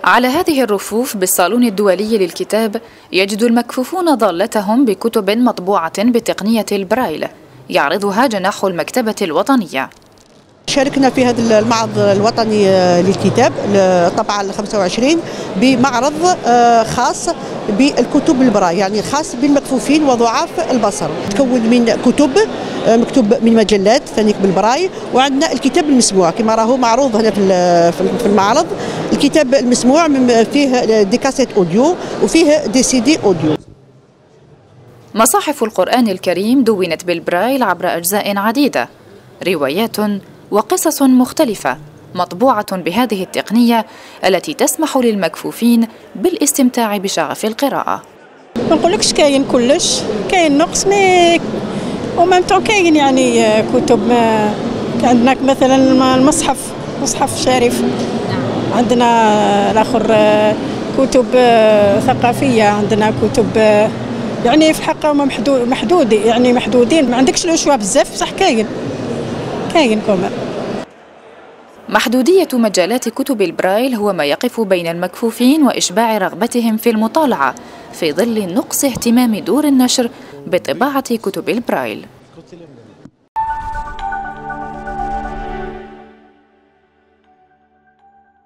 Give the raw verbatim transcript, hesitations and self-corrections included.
على هذه الرفوف بالصالون الدولي للكتاب يجد المكفوفون ضالتهم بكتب مطبوعة بتقنية البرايل يعرضها جناح المكتبة الوطنية. شاركنا في هذا المعرض الوطني للكتاب الطبعة الخمسة وعشرين بمعرض خاص بالكتب البرايل، يعني خاص بالمكفوفين وضعاف البصر، تكون من كتب مكتوب من مجلات ثانيك بالبرايل، وعندنا الكتاب المسموع كما راهو معروض هنا في المعرض. الكتاب المسموع فيه دي كاسيت اوديو وفيه دي سي دي اوديو. مصاحف القرآن الكريم دونت بالبرايل عبر أجزاء عديدة، روايات وقصص مختلفة مطبوعة بهذه التقنية التي تسمح للمكفوفين بالاستمتاع بشغف القراءة. ما نقولكش كاين كلش، كاين نقص مي ومامتو كاين يعني كتب. ما عندنا مثلا المصحف مصحف شريف، عندنا الاخر كتب ثقافية، عندنا كتب يعني في حقهم محدود محدود يعني محدودين، ما عندكش لو شوا بزاف بصح كاين كاين كمان. محدودية مجالات كتب البرايل هو ما يقف بين المكفوفين وإشباع رغبتهم في المطالعة في ظل نقص اهتمام دور النشر بطباعة كتب البرايل.